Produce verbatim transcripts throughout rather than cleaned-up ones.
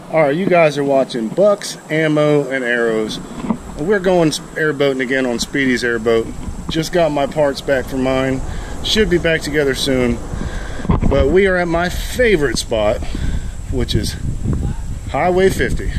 Alright, you guys are watching Bucks, Ammo, and Arrows. We're going airboating again on Speedy's airboat. Just got my parts back for mine. Should be back together soon. But we are at my favorite spot, which is Highway fifty.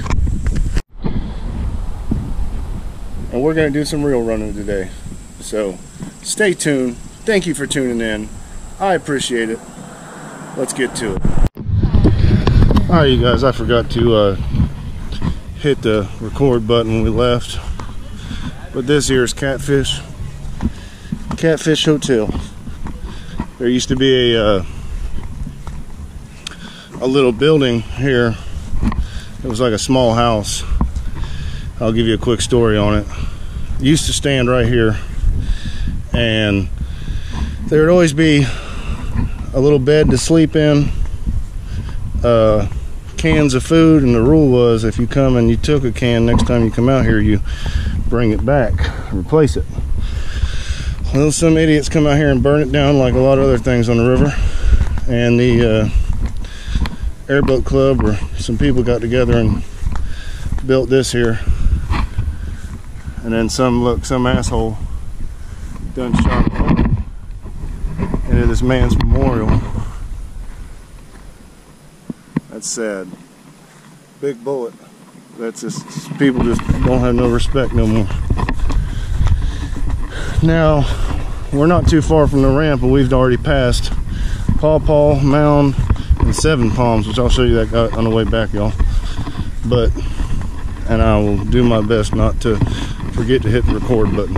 And we're going to do some real running today. So stay tuned. Thank you for tuning in. I appreciate it. Let's get to it. Alright, you guys, I forgot to uh, hit the record button when we left. But this here is Catfish. Catfish Hotel. There used to be a, uh, a little building here. It was like a small house. I'll give you a quick story on it. It used to stand right here, and there would always be a little bed to sleep in, uh, cans of food, and the rule was if you come and you took a can, next time you come out here you bring it back, replace it. Well, some idiots come out here and burn it down like a lot of other things on the river, and the uh, airboat club or some people got together and built this here, and then some look some asshole done shot a hole into this man's memorial. That's sad. Big bullet. That's just, people just don't have no respect no more. Now, we're not too far from the ramp, and we've already passed Paw Paw, Mound, and Seven Palms, which I'll show you that guy on the way back, y'all. But, and I will do my best not to forget to hit the record button.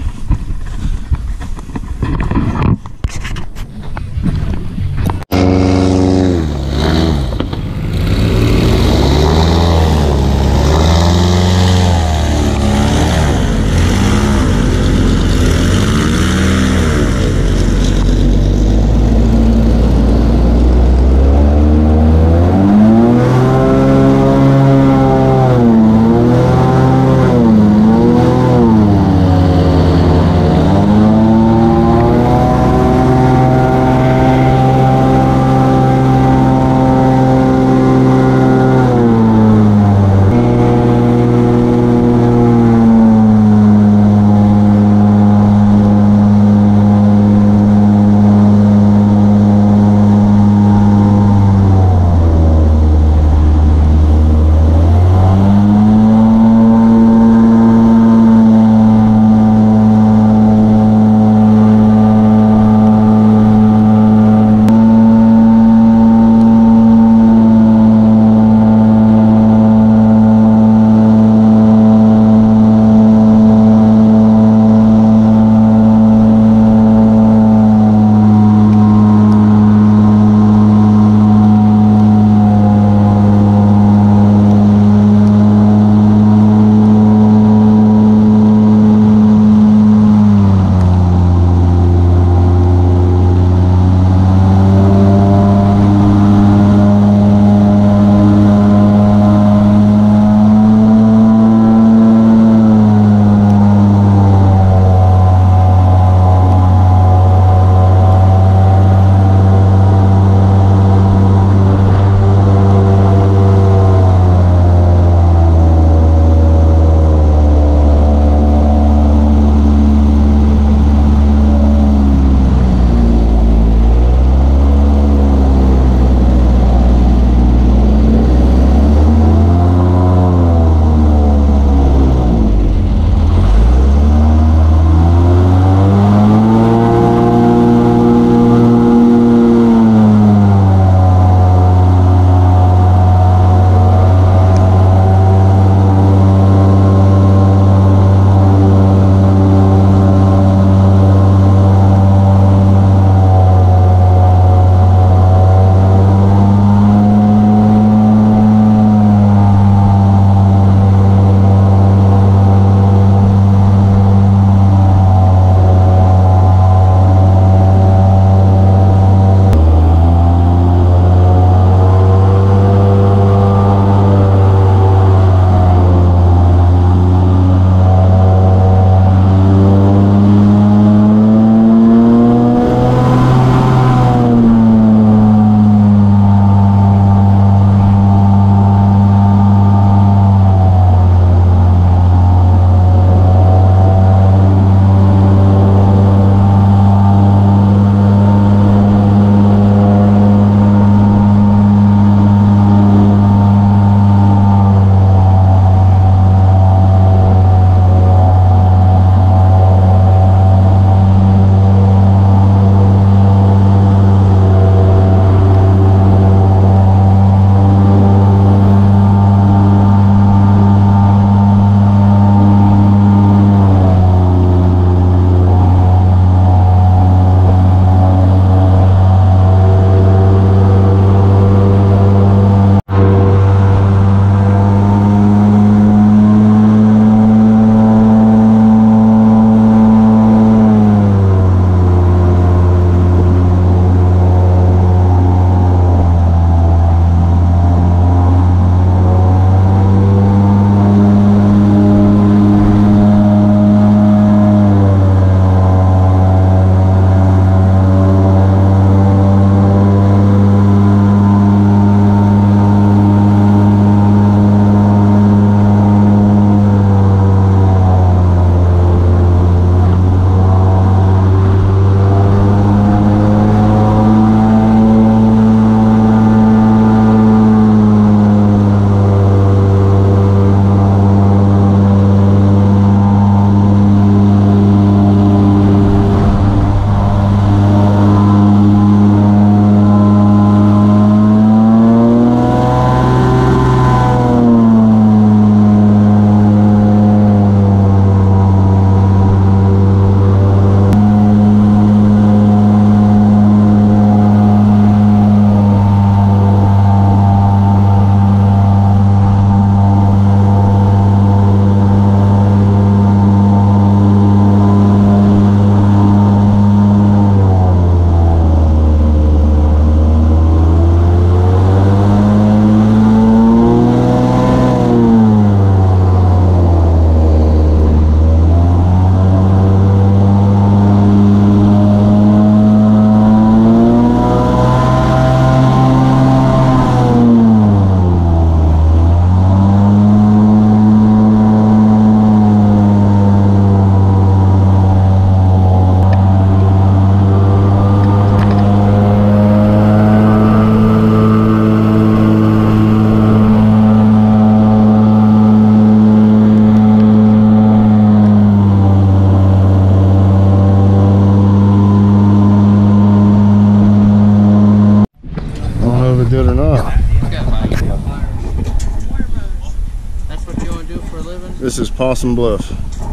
This is Possum Bluff.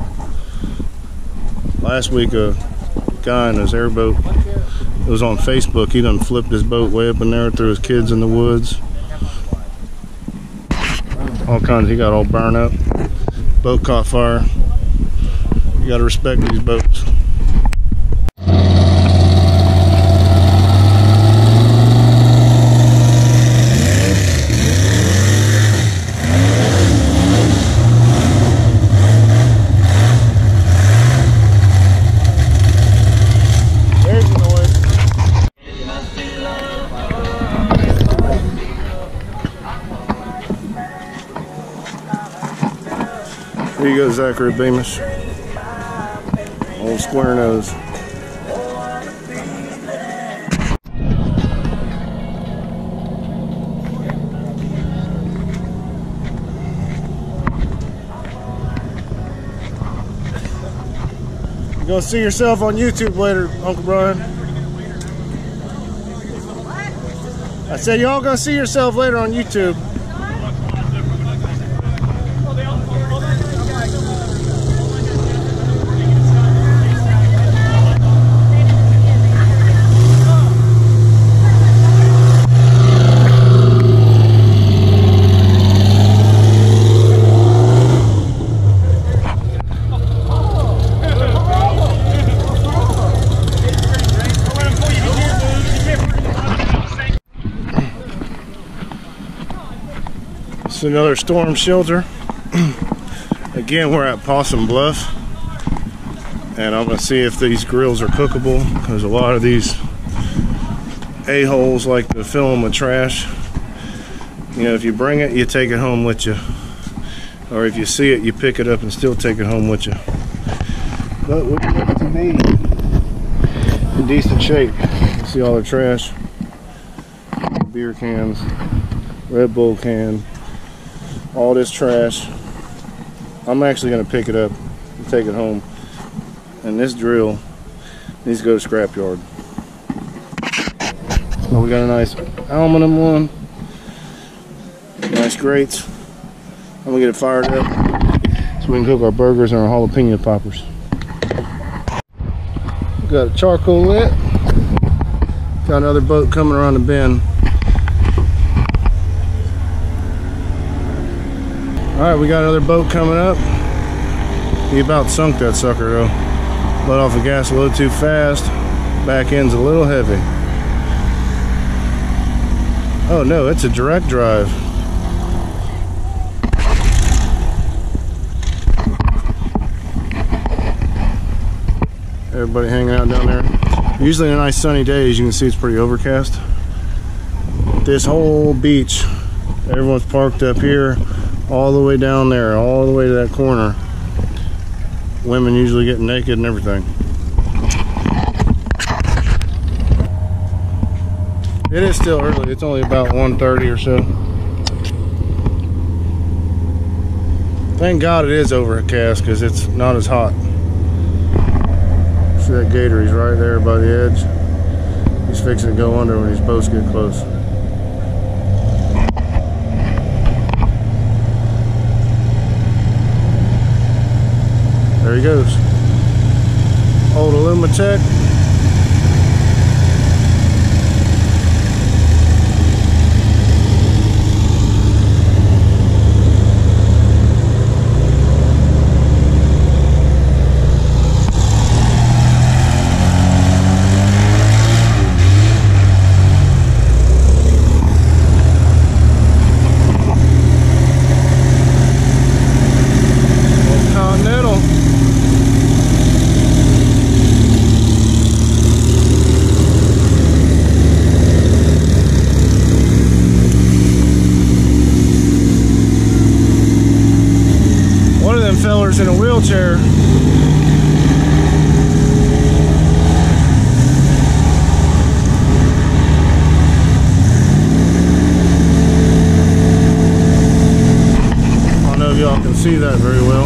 Last week a guy in his airboat, it was on Facebook, he done flipped his boat way up in there, threw his kids in the woods. All kinds, he got all burned up. Boat caught fire. You gotta respect these boats. Here you go, Zachary Beamish. Old square nose. You're gonna see yourself on YouTube later, Uncle Brian. I said y'all gonna see yourself later on YouTube. It's another storm shelter. Again, we're at Possum Bluff, and I'm gonna see if these grills are cookable, because a lot of these a-holes like to fill them with trash. You know, if you bring it, you take it home with you, or if you see it, you pick it up and still take it home with you. But we look to be in decent shape. You see all the trash, beer cans, Red Bull can, all this trash. I'm actually going to pick it up and take it home. And this drill needs to go to scrapyard. So we got a nice aluminum one. Nice grates. I'm going to get it fired up so we can cook our burgers and our jalapeno poppers. We got a charcoal lit. Got another boat coming around the bend. Alright, we got another boat coming up. He about sunk that sucker though. Let off the gas a little too fast. Back end's a little heavy. Oh no, it's a direct drive. Everybody hanging out down there. Usually on nice sunny days, you can see it's pretty overcast. This whole beach, everyone's parked up here, all the way down there, all the way to that corner. Women usually get naked and everything. It is still early. It's only about one thirty or so. Thank God it is overcast, because it's not as hot. See that gator? He's right there by the edge. He's fixing to go under when these boats get close. There he goes. Old Alumatech. In a wheelchair. I don't know if y'all can see that very well.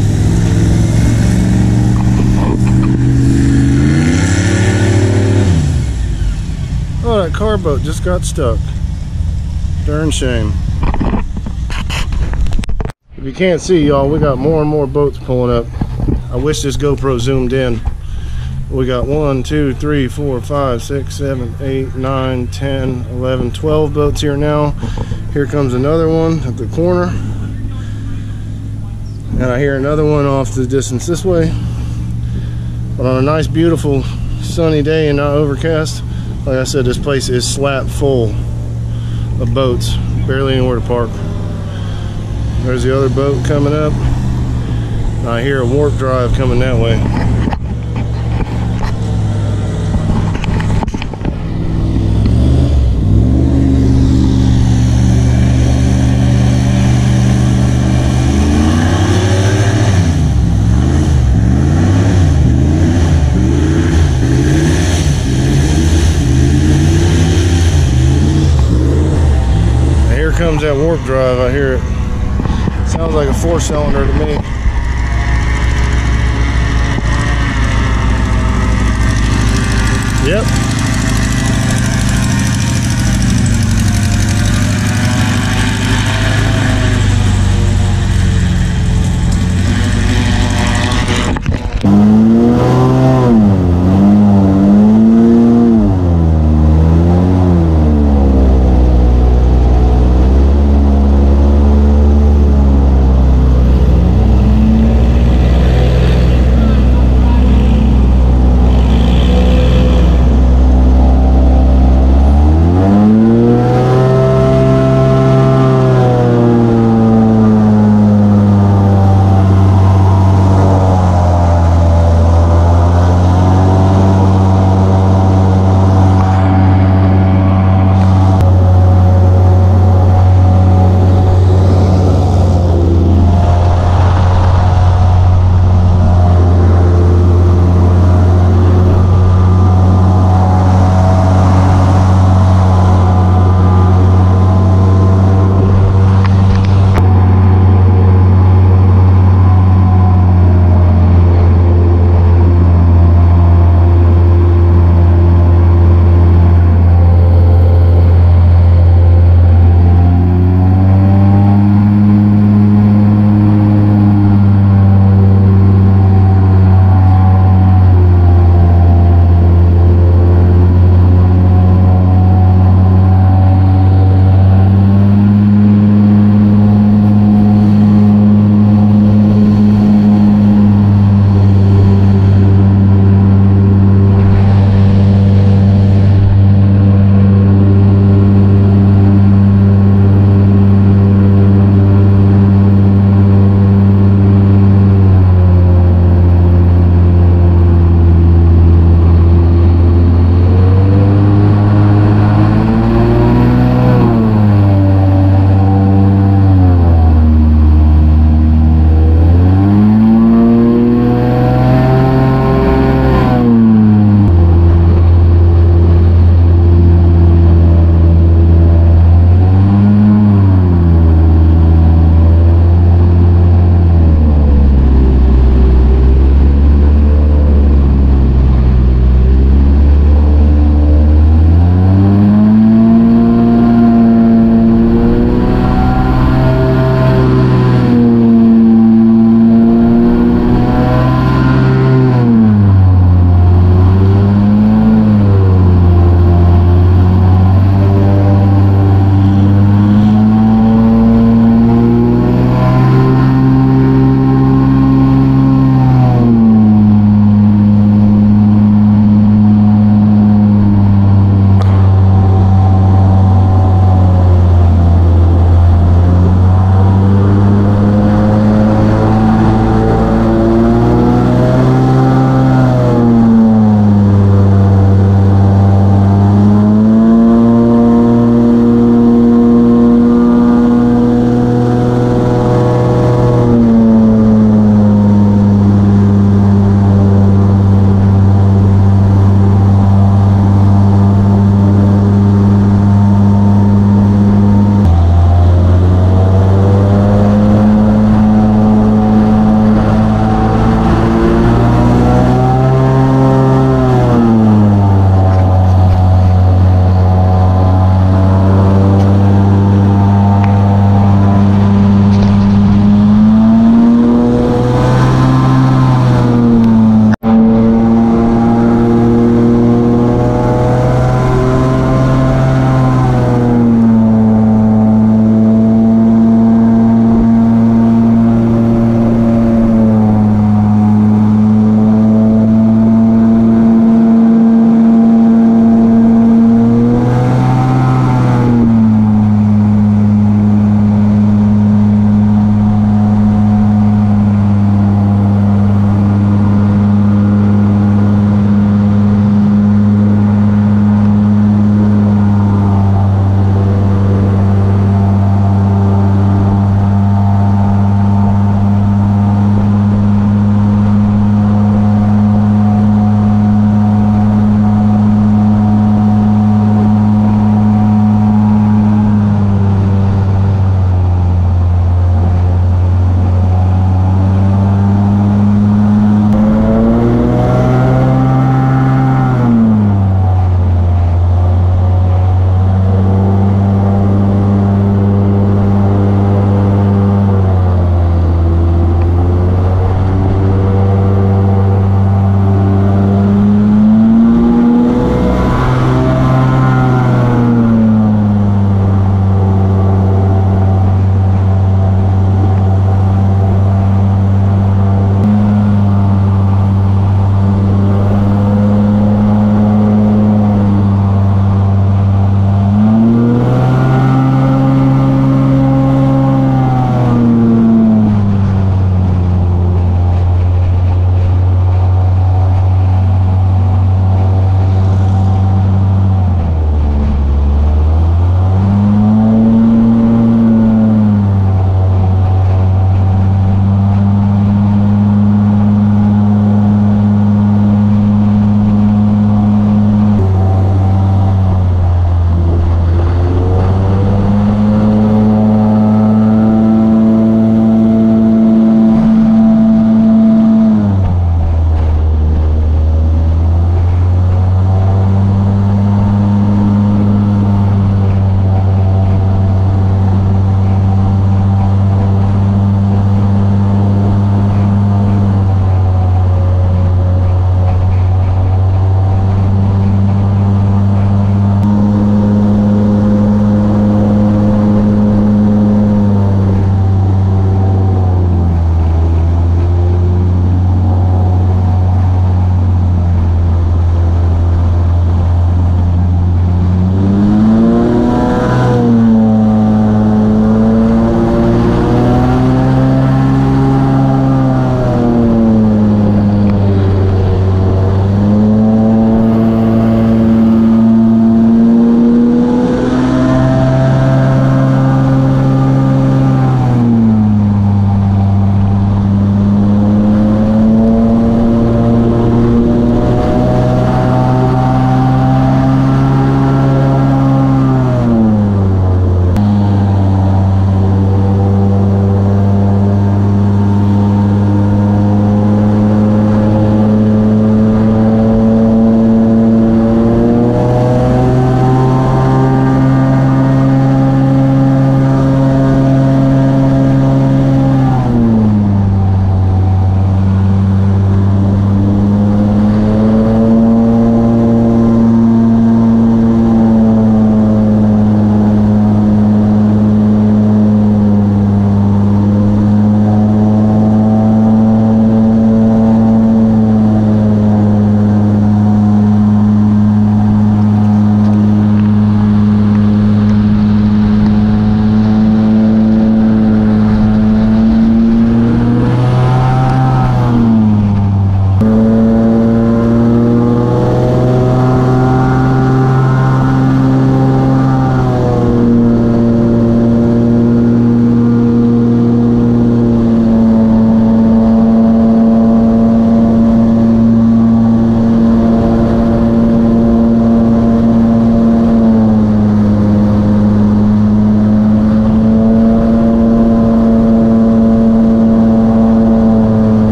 Oh, that car boat just got stuck. Darn shame. you can't see, y'all, we got more and more boats pulling up. I wish this GoPro zoomed in. We got one, two, three, four, five, six, seven, eight, nine, ten, eleven, twelve boats here now. Here comes another one at the corner. And I hear another one off the distance this way. But on a nice, beautiful, sunny day and not overcast, like I said, this place is slap full of boats. Barely anywhere to park. There's the other boat coming up. I hear a warp drive coming that way. Here comes that warp drive. I hear it. Sounds like a four cylinder to me. Yep.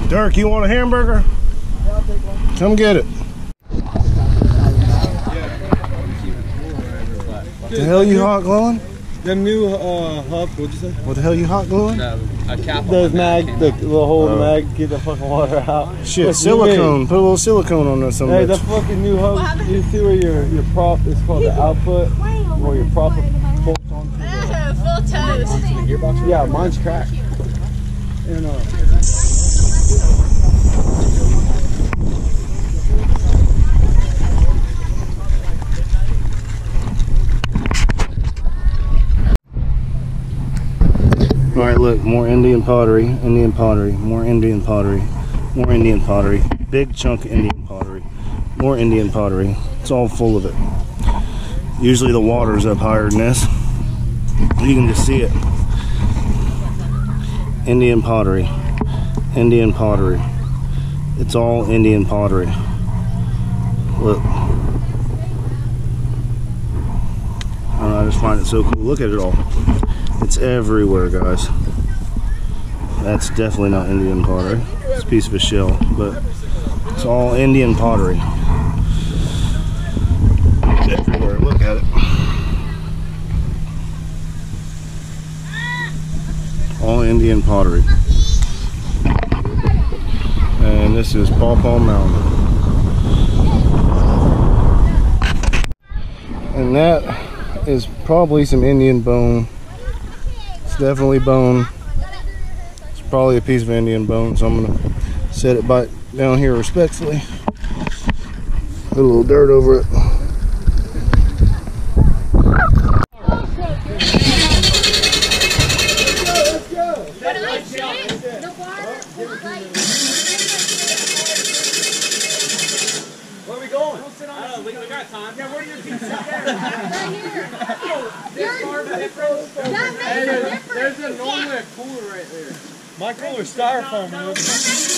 Dirk, you want a hamburger? Yeah, I'll take one. Come get it. What the hell you hot gluing? Them new uh, hub, what'd you say? What the hell you hot gluing? No, a cap on Those the mag, mag the little hole in the Oh. mag, get the fucking water out. Shit, What you silicone. mean? Put a little silicone on that some Hey, bitch. the fucking new hub, you see where your, your prop is called the output? Where your prop bolts onto the... Full toes. Yeah, mine's cracked. And, uh... All right, look, more Indian pottery, Indian pottery, more Indian pottery, more Indian pottery, big chunk of Indian pottery, more Indian pottery. It's all full of it. Usually the water's up higher than this. You can just see it. Indian pottery, Indian pottery. It's all Indian pottery. Look. I don't know, I just find it so cool. Look at it all. It's everywhere, guys. That's definitely not Indian pottery. It's a piece of a shell, but it's all Indian pottery. It's everywhere. Look at it. All Indian pottery. And this is Paw Paw Mountain. And that is probably some Indian bone. Definitely bone. It's probably a piece of Indian bone, so I'm gonna set it back down here respectfully. Put a little dirt over it. Where are we going? Don't sit on I don't know, we, we got time. Yeah, where do your feet sit there? Right here. That makes a difference. There's a normally a cooler right there. My cooler's styrofoam, man.